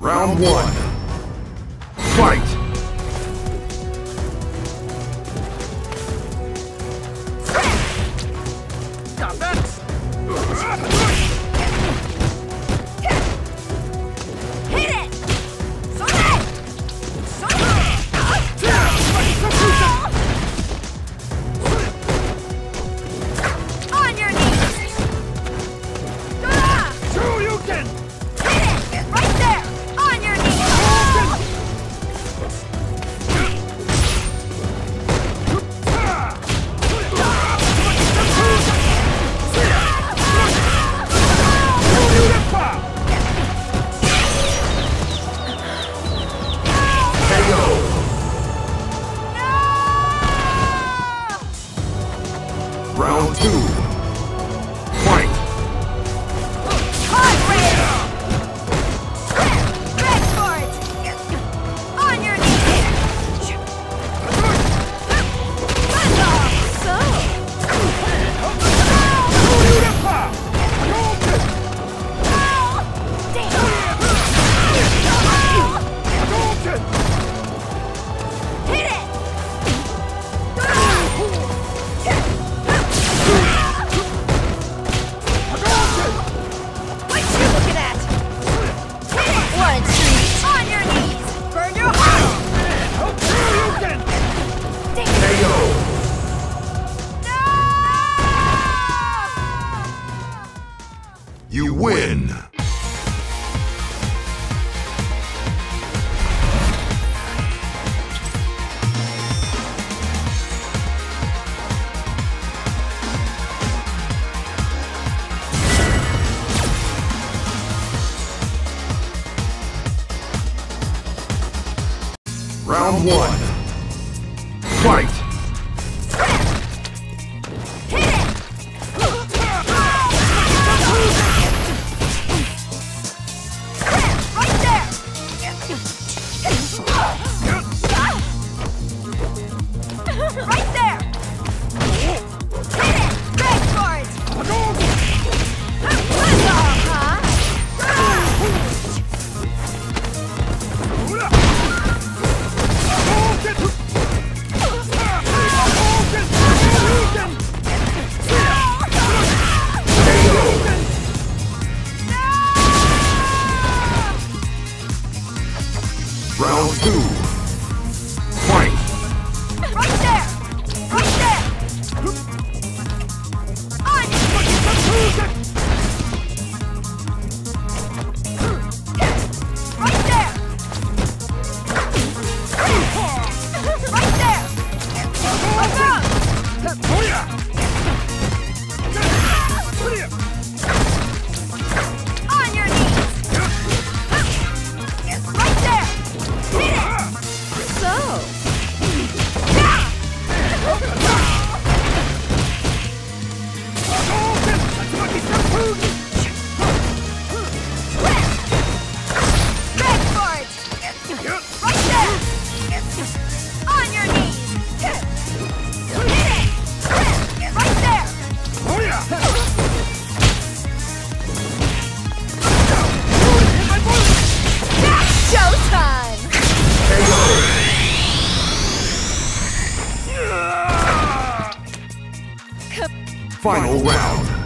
Round one. Fight! Round two. Fight! On your knees! You win! Round one. Fight! Right there! Hit it! Back for it! Round two. Fight! Right there! Right there! On! Right there! Right there! Look out! On your knees! Right there! Hit it! So! Back for it! Right there! On your knees! Hit it! Right there! Showtime! Final round.